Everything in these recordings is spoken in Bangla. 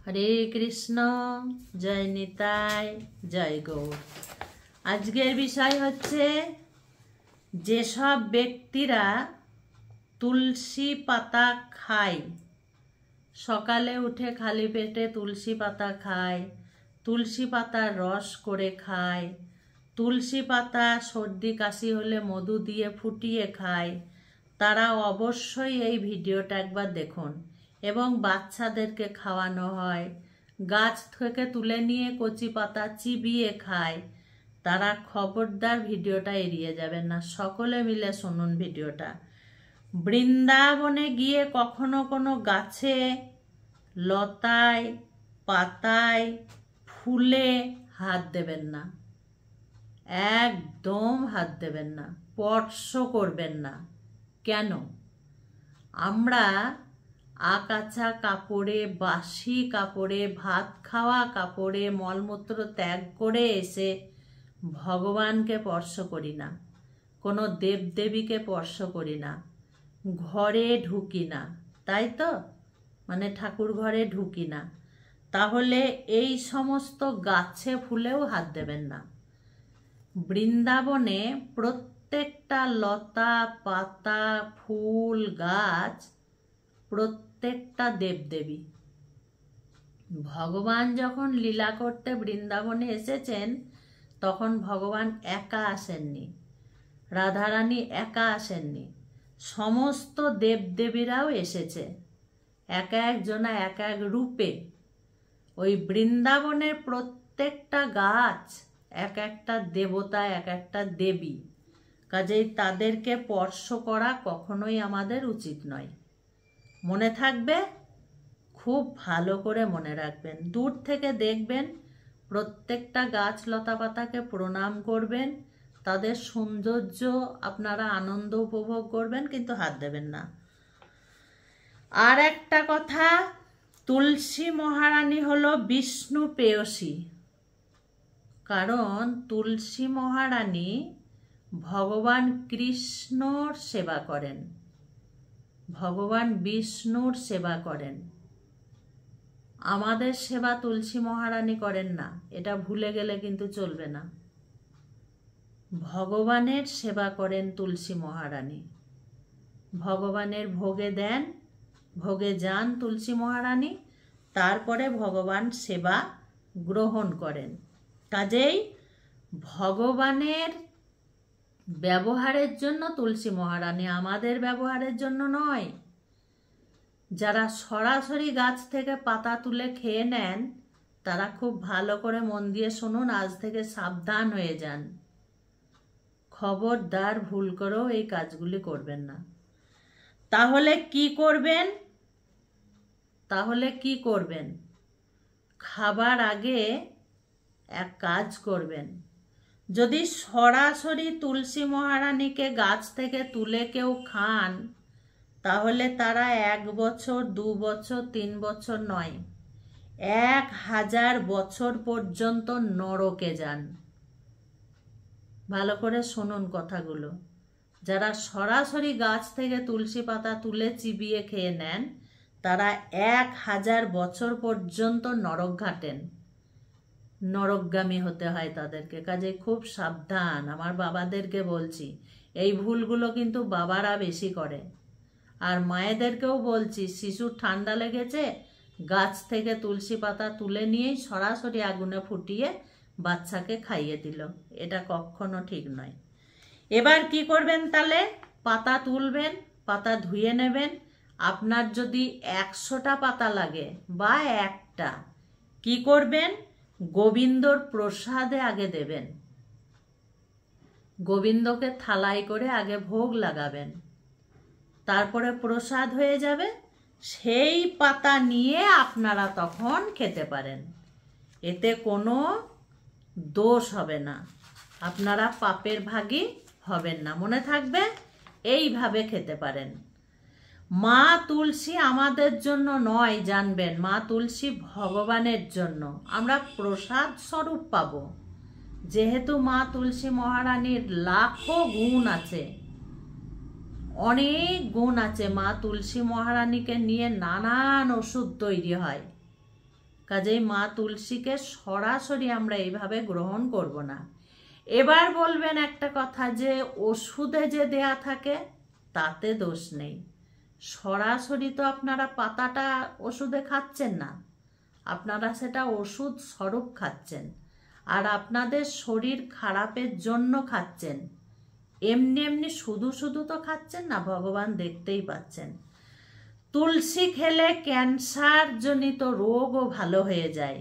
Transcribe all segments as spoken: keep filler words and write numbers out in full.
हरे कृष्ण जय निताय जय गौर। आजकेर विषय हच्छे जे सब व्यक्तिरा तुलसी पाता खाय, सकाले उठे खाली पेटे तुलसी पाता खाय, तुलसी पाता रस करे खाय, तुलसी पाता सर्दी काशी होले मधु दिए फुटिए खाय, तारा अवश्यई এই ভিডিওটা একবার দেখুন। এবং বাচ্চাদেরকে খাওয়ানো হয়, গাছ থেকে তুলে নিয়ে কচি পাতা চিবিয়ে খায়, তারা খবরদার ভিডিওটা এড়িয়ে যাবেন না, সকলে মিলে শুনুন ভিডিওটা। বৃন্দাবনে গিয়ে কখনো কোনো গাছে লতায় পাতায় ফুলে হাত দেবেন না, একদম হাত দেবেন না, স্পর্শ করবেন না। কেন? আমরা আকাচা কাপড়ে বাসি কাপড়ে ভাত খাওয়া কাপড়ে মলমূত্র ত্যাগ করে এসে ভগবানকে স্পর্শ করি না, কোনো দেবদেবীকে স্পর্শ করি না, ঘরে ঢুকি না, তাই তো? মানে ঠাকুর ঘরে ঢুকি না। তাহলে এই সমস্ত গাছে ফুলেও হাত দেবেন না। বৃন্দাবনে প্রত্যেকটা লতা পাতা ফুল গাছ প্রত্যেকটা দেবদেবী। ভগবান যখন লীলা করতে বৃন্দাবনে এসেছেন তখন ভগবান একা আসেননি, রাধারানী একা আসেননি, সমস্ত দেবদেবীরাও এসেছে এক একজনা এক এক রূপে। ওই বৃন্দাবনের প্রত্যেকটা গাছ এক একটা দেবতা এক একটা দেবী, কাজেই তাদেরকে স্পর্শ করা কখনোই আমাদের উচিত নয়। মনে থাকবে, খুব ভালো করে মনে রাখবেন। দূর থেকে দেখবেন, প্রত্যেকটা গাছ লতা পাতাকে প্রণাম করবেন, তাদের সৌন্দর্য আপনারা আনন্দ উপভোগ করবেন, কিন্তু হাত দেবেন না। আর একটা কথা, তুলসী মহারানী হলো বিষ্ণু প্রেয়সী, কারণ তুলসী মহারানী ভগবান কৃষ্ণর সেবা করেন, ভগবান বিষ্ণুর সেবা করেন। আমাদের সেবা তুলসী মহারানী করেন না, এটা ভুলে গেলে কিন্তু চলবে না। ভগবানের সেবা করেন তুলসী মহারানী, ভগবানের ভোগে দেন, ভোগে যান তুলসী মহারানী, তারপরে ভগবান সেবা গ্রহণ করেন। কাজেই ভগবানের ব্যবহারের জন্য তুলসী মহারানী, আমাদের ব্যবহারের জন্য নয়। যারা সরাসরি গাছ থেকে পাতা তুলে খেয়ে নেন তারা খুব ভালো করে মন দিয়ে শুনুন, আজ থেকে সাবধান হয়ে যান, খবরদার ভুল করেও এই কাজগুলি করবেন না। তাহলে কি করবেন? তাহলে কি করবেন? খাবার আগে এক কাজ করবেন। যদি সরাসরি তুলসী মহারানীকে গাছ থেকে তুলে কেউ খান, তাহলে তারা এক বছর দু বছর তিন বছর নয়, এক হাজার বছর পর্যন্ত নরকে যান। ভালো করে শুনুন কথাগুলো। যারা সরাসরি গাছ থেকে তুলসী পাতা তুলে চিবিয়ে খেয়ে নেন তারা এক হাজার বছর পর্যন্ত নরক ঘাটেন, নরকগামী হতে হয় তাদেরকে। কাজে খুব সাবধান, আমার বাবাদেরকে বলছি, এই ভুলগুলো কিন্তু বাবারা বেশি করে। আর মায়েদেরকেও বলছি, শিশু ঠান্ডা লেগেছে, গাছ থেকে তুলসী পাতা তুলে নিয়েই সরাসরি আগুনে ফুটিয়ে বাচ্চাকে খাইয়ে দিল, এটা কখনো ঠিক নয়। এবার কি করবেন? তাহলে পাতা তুলবেন, পাতা ধুয়ে নেবেন। আপনার যদি একশোটা পাতা লাগে বা একটা, কি করবেন? গোবিন্দর প্রসাদে আগে দেবেন, গোবিন্দকে থালাই করে আগে ভোগ লাগাবেন, তারপরে প্রসাদ হয়ে যাবে, সেই পাতা নিয়ে আপনারা তখন খেতে পারেন। এতে কোনো দোষ হবে না, আপনারা পাপের ভাগী হবেন না। মনে থাকবে, এইভাবে খেতে পারেন। মা তুলসী আমাদের জন্য নয়, জানবেন, মা তুলসী ভগবানের জন্য। আমরা প্রসাদ স্বরূপ পাব, যেহেতু মা তুলসী মহারানীর লাখো গুণ আছে, অনেক গুণ আছে। মা তুলসী মহারানীকে নিয়ে নানান ওষুধ তৈরি হয়, কাজেই মা তুলসীকে সরাসরি আমরা এইভাবে গ্রহণ করব না। এবার বলবেন একটা কথা, যে ওষুধে যে দেয়া থাকে তাতে দোষ নেই। সরাসরি তো আপনারা পাতাটা ওষুধে খাচ্ছেন না, আপনারা সেটা ওষুধ স্বরূপ খাচ্ছেন, আর আপনাদের শরীর খারাপের জন্য খাচ্ছেন। এমনি এমনি শুধু শুধু তো খাচ্ছেন না, ভগবান দেখতেই পাচ্ছেন। তুলসী খেলে ক্যান্সার জনিত রোগও ভালো হয়ে যায়,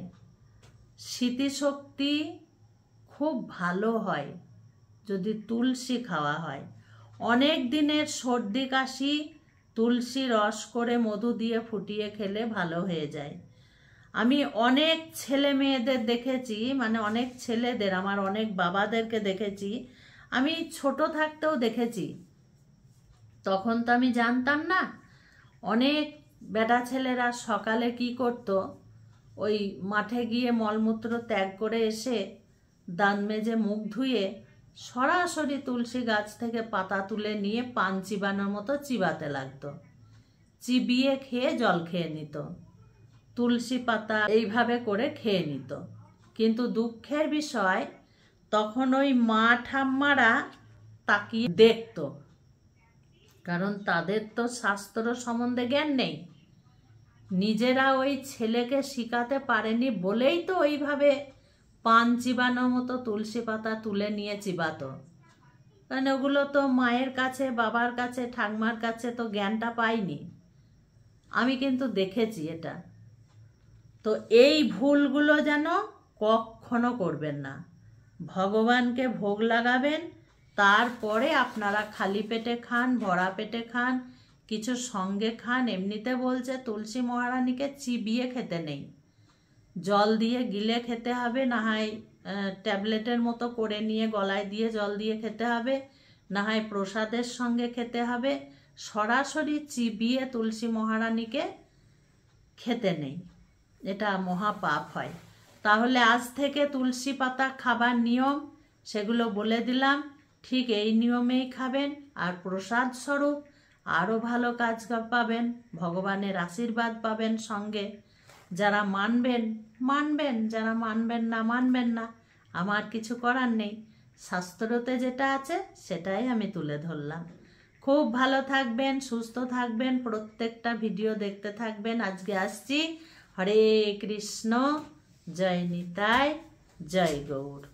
স্মৃতিশক্তি খুব ভালো হয় যদি তুলসী খাওয়া হয়। অনেক দিনের সর্দি কাশি তুলসী রস করে মধু দিয়ে ফুটিয়ে খেলে ভালো হয়ে যায়। আমি অনেক ছেলে মেয়েদের দেখেছি, মানে অনেক ছেলেদের, আমার অনেক বাবাদেরকে দেখেছি, আমি ছোট থাকতেও দেখেছি, তখন তো আমি জানতাম না। অনেক বেটা ছেলেরা সকালে কি করত, ওই মাঠে গিয়ে মলমূত্র ত্যাগ করে এসে দাঁত মেজে মুখ ধুয়ে সরাসরি তুলসী গাছ থেকে পাতা তুলে নিয়ে পান চিবানোর মতো চিবাতে লাগতো, চিবিয়ে খেয়ে জল খেয়ে নিত, তুলসী পাতা এইভাবে করে খেয়ে নিত। কিন্তু দুঃখের বিষয়, তখন ওই মা ঠাম্মারা তাকিয়ে দেখত, কারণ তাদের তো শাস্ত্র সম্বন্ধে জ্ঞান নেই, নিজেরা ওই ছেলেকে শিখাতে পারেনি বলেই তো ওইভাবে পান চিবানোর মতো তুলসী পাতা তুলে নিয়ে চিবাতো। কারণ ওগুলো তো মায়ের কাছে, বাবার কাছে, ঠাকমার কাছে তো জ্ঞানটা পাইনি। আমি কিন্তু দেখেছি এটা। তো এই ভুলগুলো যেন কখনো করবেন না। ভগবানকে ভোগ লাগাবেন, তারপরে আপনারা খালি পেটে খান, ভরা পেটে খান, কিছু সঙ্গে খান। এমনিতে বলছে তুলসী মহারানীকে চিবিয়ে খেতে নেই, জল দিয়ে গিলে খেতে হবে, না হয় ট্যাবলেটের মতো করে নিয়ে গলায় দিয়ে জল দিয়ে খেতে হবে, না হয় প্রসাদের সঙ্গে খেতে হবে। সরাসরি চিবিয়ে তুলসী মহারানীকে খেতে নেই, এটা মহাপাপ হয়। তাহলে আজ থেকে তুলসী পাতা খাবার নিয়ম সেগুলো বলে দিলাম, ঠিক এই নিয়মেই খাবেন, আর প্রসাদ স্বরূপ আরও ভালো কাজ পাবেন, ভগবানের আশীর্বাদ পাবেন সঙ্গে। যারা মানবেন মানবেন, যারা মানবেন না মানবেন না, আমার কিছু করার নেই। শাস্ত্রতে যেটা আছে সেটাই আমি তুলে ধরলাম। খুব ভালো থাকবেন, সুস্থ থাকবেন, প্রত্যেকটা ভিডিও দেখতে থাকবেন। আজকে আসছি। হরে কৃষ্ণ, জয় নিতাই, জয় গৌর।